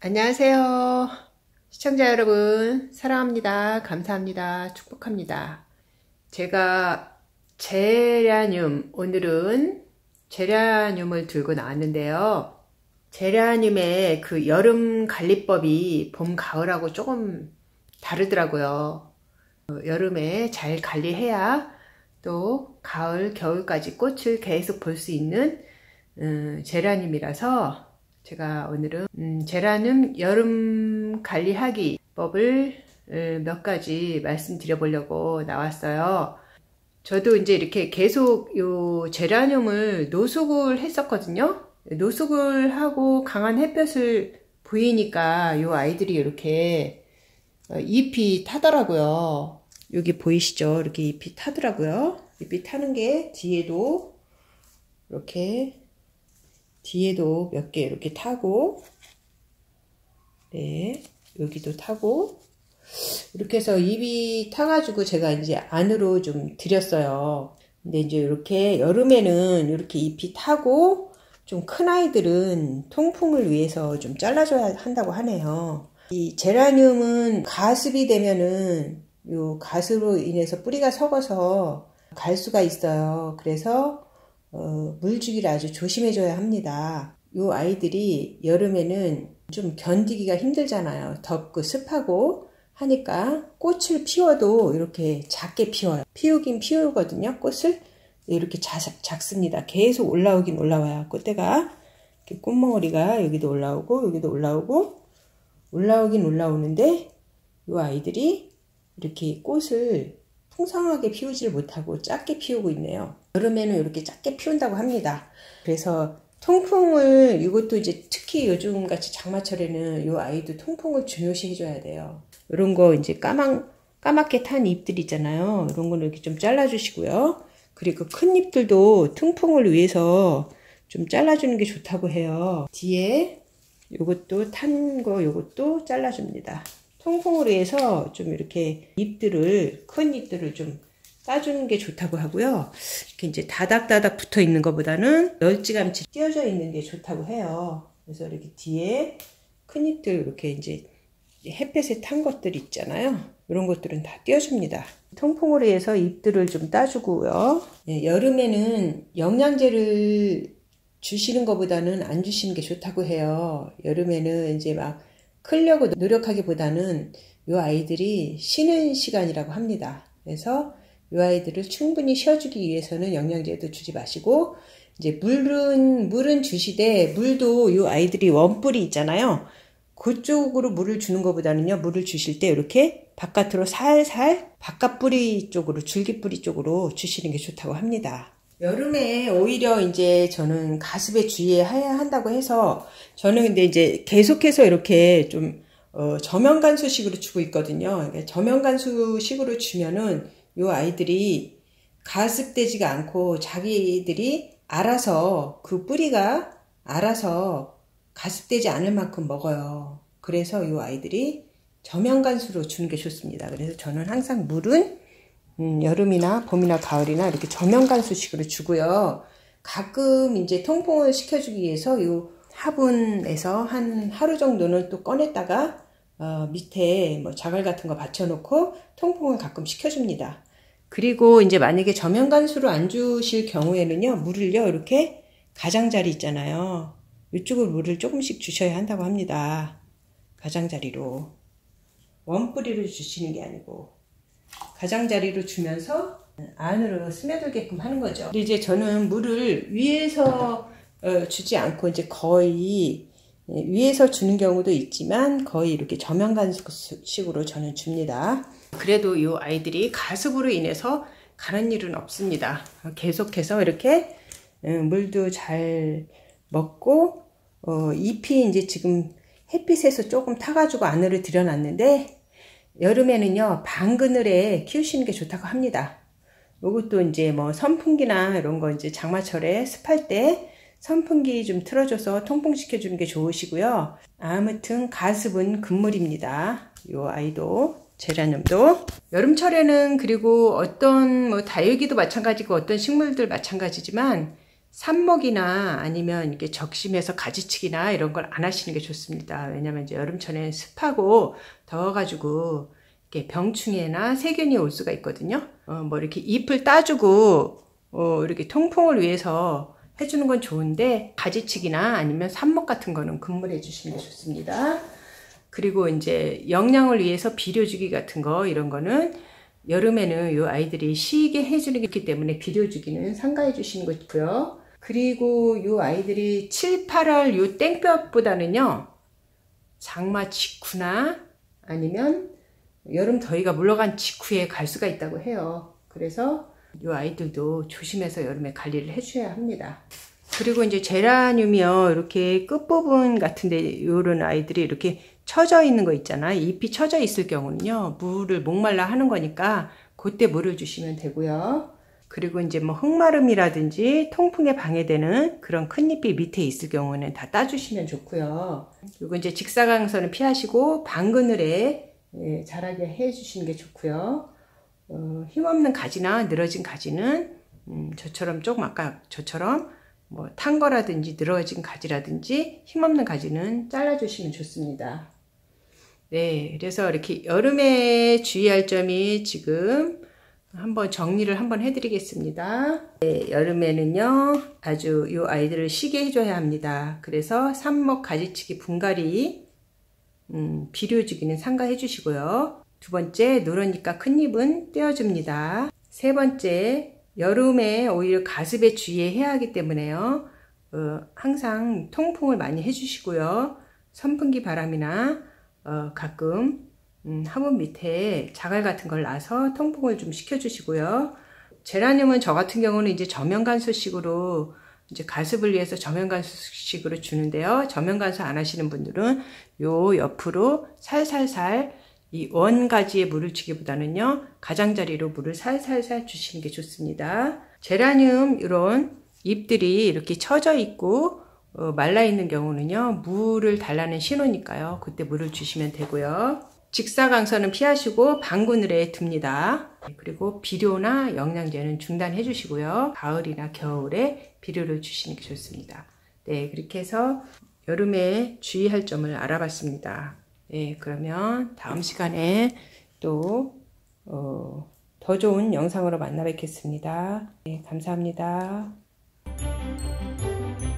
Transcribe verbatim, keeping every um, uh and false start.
안녕하세요. 시청자 여러분, 사랑합니다. 감사합니다. 축복합니다. 제가 제라늄, 오늘은 제라늄을 들고 나왔는데요. 제라늄의 그 여름 관리법이 봄, 가을하고 조금 다르더라고요. 여름에 잘 관리해야 또 가을, 겨울까지 꽃을 계속 볼 수 있는 음, 제라늄이라서 제가 오늘은 음, 제라늄 여름 관리하기 법을 음, 몇 가지 말씀드려 보려고 나왔어요. 저도 이제 이렇게 계속 요 제라늄을 노숙을 했었거든요. 노숙을 하고 강한 햇볕을 보이니까 요 아이들이 이렇게 잎이 타더라고요. 여기 보이시죠? 이렇게 잎이 타더라고요. 잎이 타는 게 뒤에도 이렇게 뒤에도 몇 개 이렇게 타고, 네, 여기도 타고, 이렇게 해서 잎이 타가지고 제가 이제 안으로 좀 들였어요. 근데 이제 이렇게 여름에는 이렇게 잎이 타고, 좀 큰 아이들은 통풍을 위해서 좀 잘라줘야 한다고 하네요. 이 제라늄은 가습이 되면은 요 가습으로 인해서 뿌리가 썩어서 갈 수가 있어요. 그래서 어, 물주기를 아주 조심해줘야 합니다. 요 아이들이 여름에는 좀 견디기가 힘들잖아요. 덥고 습하고 하니까 꽃을 피워도 이렇게 작게 피워요. 피우긴 피우거든요. 꽃을 이렇게 작, 작습니다. 계속 올라오긴 올라와요. 꽃대가 이렇게 꽃머리가 여기도 올라오고 여기도 올라오고 올라오긴 올라오는데 요 아이들이 이렇게 꽃을 풍성하게 피우지를 못하고 작게 피우고 있네요. 여름에는 이렇게 작게 피운다고 합니다. 그래서 통풍을, 이것도 이제 특히 요즘 같이 장마철에는 이 아이도 통풍을 중요시 해줘야 돼요. 이런 거 이제 까만, 까맣게 탄 잎들 있잖아요. 이런 거는 이렇게 좀 잘라주시고요. 그리고 큰 잎들도 통풍을 위해서 좀 잘라주는 게 좋다고 해요. 뒤에 요것도 탄 거 요것도 잘라줍니다. 통풍을 위해서 좀 이렇게 잎들을, 큰 잎들을 좀 따주는 게 좋다고 하고요. 이렇게 이제 다닥다닥 붙어 있는 것보다는 널찌감치 띄어져 있는 게 좋다고 해요. 그래서 이렇게 뒤에 큰 잎들 이렇게 이제 햇볕에 탄 것들 있잖아요. 이런 것들은 다 띄워줍니다. 통풍을 위해서 잎들을 좀 따주고요. 네, 여름에는 영양제를 주시는 것보다는 안 주시는 게 좋다고 해요. 여름에는 이제 막 크려고 노력하기보다는 이 아이들이 쉬는 시간이라고 합니다. 그래서 이 아이들을 충분히 쉬어주기 위해서는 영양제도 주지 마시고, 이제 물은, 물은 주시되, 물도 이 아이들이 원뿔이 있잖아요. 그쪽으로 물을 주는 것보다는요, 물을 주실 때 이렇게 바깥으로 살살 바깥 뿌리 쪽으로, 줄기 뿌리 쪽으로 주시는 게 좋다고 합니다. 여름에 오히려 이제 저는 가습에 주의해야 한다고 해서, 저는 근데 이제 계속해서 이렇게 좀 어, 저면간수식으로 주고 있거든요. 저면간수식으로 주면은 요 아이들이 가습되지가 않고 자기들이 알아서 그 뿌리가 알아서 가습되지 않을 만큼 먹어요. 그래서 요 아이들이 저면간수로 주는 게 좋습니다. 그래서 저는 항상 물은 음, 여름이나 봄이나 가을이나 이렇게 저면간수식으로 주고요. 가끔 이제 통풍을 시켜주기 위해서 요 화분에서 한 하루 정도는 또 꺼냈다가 어, 밑에 뭐 자갈 같은 거 받쳐놓고 통풍을 가끔 시켜줍니다. 그리고 이제 만약에 저면간수로 안 주실 경우에는요, 물을요, 이렇게 가장자리 있잖아요. 이쪽으로 물을 조금씩 주셔야 한다고 합니다. 가장자리로. 원뿌리로 주시는 게 아니고. 가장자리로 주면서 안으로 스며들게끔 하는 거죠. 근데 이제 저는 물을 위에서 어, 주지 않고 이제 거의 위에서 주는 경우도 있지만 거의 이렇게 저면간식으로 저는 줍니다. 그래도 이 아이들이 가습으로 인해서 가는 일은 없습니다. 계속해서 이렇게 물도 잘 먹고 어, 잎이 이제 지금 햇빛에서 조금 타가지고 안으로 들여놨는데 여름에는요, 방그늘에 키우시는 게 좋다고 합니다. 이것도 이제 뭐 선풍기나 이런 거 이제 장마철에 습할 때 선풍기 좀 틀어줘서 통풍시켜주는 게 좋으시고요. 아무튼 가습은 금물입니다. 이 아이도, 제라늄도. 여름철에는 그리고 어떤 뭐 다육이도 마찬가지고 어떤 식물들 마찬가지지만 삽목이나 아니면 이렇게 적심해서 가지치기나 이런 걸 안 하시는 게 좋습니다. 왜냐면 이제 여름철에는 습하고 더워가지고 이렇게 병충해나 세균이 올 수가 있거든요. 어, 뭐 이렇게 잎을 따주고 어, 이렇게 통풍을 위해서 해주는 건 좋은데 가지치기나 아니면 삽목 같은 거는 금물해 주시는 게 좋습니다. 그리고 이제 영양을 위해서 비료주기 같은 거 이런 거는 여름에는 요 아이들이 쉬게 해주는 게 있기 때문에 비료주기는 삼가해 주시는 거 있고요. 그리고 요 아이들이 칠, 팔월 요 땡볕보다는요 장마 직후나 아니면 여름 더위가 물러간 직후에 갈 수가 있다고 해요. 그래서 요 아이들도 조심해서 여름에 관리를 해줘야 합니다. 그리고 이제 제라늄이요 이렇게 끝부분 같은데 요런 아이들이 이렇게 처져 있는 거 있잖아요. 잎이 처져 있을 경우는요 물을 목말라 하는 거니까 그때 물을 주시면 되고요. 그리고 이제 뭐 흙마름이라든지 통풍에 방해되는 그런 큰 잎이 밑에 있을 경우는 다 따주시면 좋고요. 그리고 이제 직사광선은 피하시고 방그늘에 예, 자라게 해주시는 게 좋고요. 어, 힘없는 가지나 늘어진 가지는 음, 저처럼 조금 아까 저처럼 뭐 탄 거라든지 늘어진 가지라든지 힘없는 가지는 잘라주시면 좋습니다. 네, 그래서 이렇게 여름에 주의할 점이 지금 한번 정리를 한번 해드리겠습니다. 네, 여름에는요 아주 이 아이들을 쉬게 해줘야 합니다. 그래서 삽목, 가지치기, 분갈이, 음, 비료주기는 삼가해 주시고요. 두 번째, 노르니까 큰 잎은 떼어줍니다. 세 번째, 여름에 오히려 가습에 주의해야 하기 때문에요. 어, 항상 통풍을 많이 해주시고요. 선풍기 바람이나 어, 가끔 음, 화분 밑에 자갈 같은 걸 놔서 통풍을 좀 시켜주시고요. 제라늄은 저 같은 경우는 이제 저면간수식으로 이제 가습을 위해서 저면간수식으로 주는데요. 저면간수 안 하시는 분들은 요 옆으로 살살살 이 원가지에 물을 주기보다는요 가장자리로 물을 살살살 주시는 게 좋습니다. 제라늄 이런 잎들이 이렇게 처져 있고 어, 말라 있는 경우는요 물을 달라는 신호니까요 그때 물을 주시면 되고요. 직사광선은 피하시고 방그늘에 둡니다. 그리고 비료나 영양제는 중단해 주시고요. 가을이나 겨울에 비료를 주시는 게 좋습니다. 네, 그렇게 해서 여름에 주의할 점을 알아봤습니다. 네, 그러면 다음 시간에 또 어, 더 좋은 영상으로 만나 뵙겠습니다. 네, 감사합니다.